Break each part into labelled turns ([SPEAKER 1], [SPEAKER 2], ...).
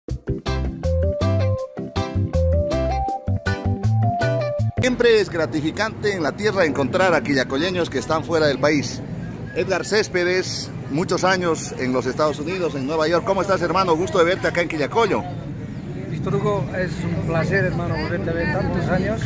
[SPEAKER 1] Siempre es gratificante en la tierra encontrar a quillacolleños que están fuera del país. Edgar Céspedes, muchos años en los Estados Unidos, en Nueva York. ¿Cómo estás, hermano? Gusto de verte acá en Quillacollo.
[SPEAKER 2] Víctor Hugo, es un placer, hermano, volverte a ver tantos años.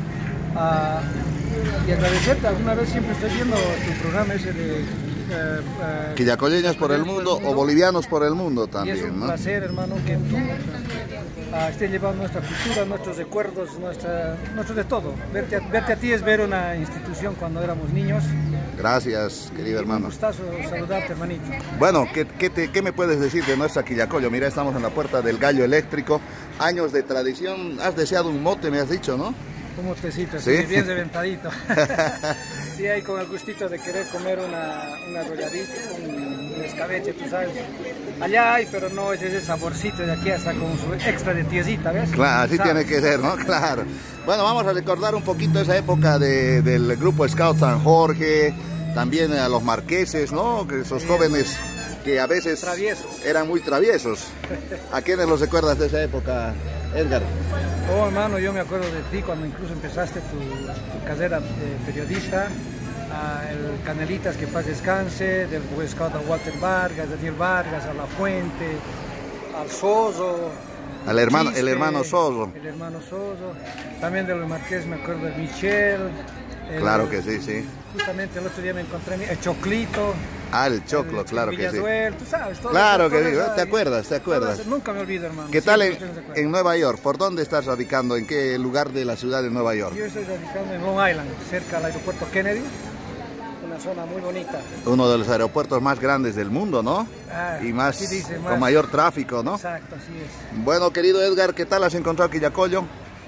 [SPEAKER 2] Y agradecerte, alguna vez siempre estoy viendo tu programa ese de...
[SPEAKER 1] Quillacolleños por el mundo o bolivianos por el mundo también,
[SPEAKER 2] y es un
[SPEAKER 1] ¿no?
[SPEAKER 2] placer, hermano, que tú estés llevando nuestra cultura, nuestros recuerdos, nuestro de todo. Verte a ti es ver una institución cuando éramos niños.
[SPEAKER 1] Gracias, querido hermano.
[SPEAKER 2] Un gustazo saludarte, hermanito.
[SPEAKER 1] Bueno, ¿qué me puedes decir de nuestra Quillacollo? Mira, estamos en la puerta del Gallo Eléctrico. Años de tradición. Has deseado un mote, me has dicho, ¿no?
[SPEAKER 2] Un motecito,
[SPEAKER 1] ¿Sí?
[SPEAKER 2] sí, bien reventadito. Sí, ahí con el gustito de querer comer una arrolladita, un escabeche, tú sabes. Allá hay, pero no es ese saborcito de aquí, hasta con su extra de tiesita, ¿ves?
[SPEAKER 1] Claro, así
[SPEAKER 2] ¿Sabes?
[SPEAKER 1] tiene que ser, ¿no? Claro. Bueno, vamos a recordar un poquito esa época del grupo Scout San Jorge, también a los marqueses, ¿no? Que esos jóvenes que a veces
[SPEAKER 2] Traviesos.
[SPEAKER 1] eran muy traviesos. ¿A quiénes los recuerdas de esa época, Edgar?
[SPEAKER 2] Oh, hermano, yo me acuerdo de ti cuando incluso empezaste tu carrera de periodista. El Canelitas, que paz descanse, del Boy Scout a Walter Vargas, Daniel Vargas, a La Fuente, al Soso.
[SPEAKER 1] El hermano Soso.
[SPEAKER 2] El hermano Soso. También de los Marqués me acuerdo de Michel.
[SPEAKER 1] Claro que sí, sí.
[SPEAKER 2] Justamente el otro día me encontré el Choclito.
[SPEAKER 1] Ah, el Choclo, claro que sí.
[SPEAKER 2] Tú sabes, todo
[SPEAKER 1] Claro
[SPEAKER 2] eso,
[SPEAKER 1] que
[SPEAKER 2] todo
[SPEAKER 1] sí,
[SPEAKER 2] eso,
[SPEAKER 1] ¿te acuerdas?
[SPEAKER 2] Nunca me olvido, hermano.
[SPEAKER 1] ¿Qué tal
[SPEAKER 2] Siempre estoy de acuerdo.
[SPEAKER 1] en Nueva York? ¿Por dónde estás radicando? ¿En qué lugar de la ciudad de Nueva York?
[SPEAKER 2] Yo estoy radicando en Long Island, cerca del aeropuerto Kennedy. Una zona muy bonita.
[SPEAKER 1] Uno de los aeropuertos más grandes del mundo, ¿no? Y más,
[SPEAKER 2] así dice,
[SPEAKER 1] con mayor tráfico, ¿no?
[SPEAKER 2] Exacto, así es.
[SPEAKER 1] Bueno, querido Edgar, ¿qué tal has encontrado Quillacollo?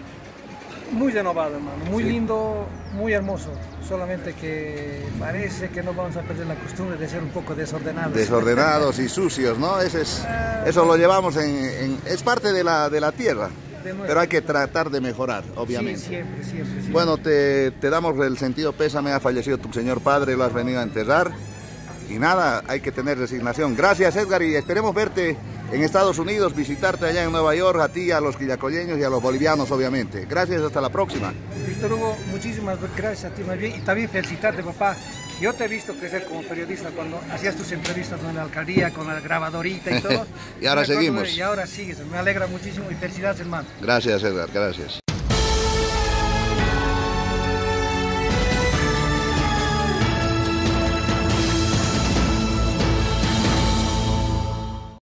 [SPEAKER 2] Muy renovado, hermano, muy
[SPEAKER 1] Sí.
[SPEAKER 2] lindo, muy hermoso. Solamente que parece que no vamos a perder la costumbre de ser un poco desordenados.
[SPEAKER 1] Desordenados y sucios, ¿no? Eso lo llevamos es parte de la tierra, pero hay que tratar de mejorar, obviamente.
[SPEAKER 2] Sí, siempre.
[SPEAKER 1] Bueno, te damos el sentido pésame, ha fallecido tu señor padre, lo has venido a enterrar. Y nada, hay que tener resignación. Gracias, Edgar, y esperemos verte en Estados Unidos, visitarte allá en Nueva York, a ti, a los quillacolleños y a los bolivianos, obviamente. Gracias, hasta la próxima.
[SPEAKER 2] Víctor Hugo, muchísimas gracias a ti más bien, y también felicitarte, papá. Yo te he visto crecer como periodista cuando hacías tus entrevistas con la alcaldía, con la grabadorita y todo.
[SPEAKER 1] Y ahora seguimos.
[SPEAKER 2] Y ahora sigues, me alegra muchísimo y felicidades, hermano.
[SPEAKER 1] Gracias, Edgar, gracias.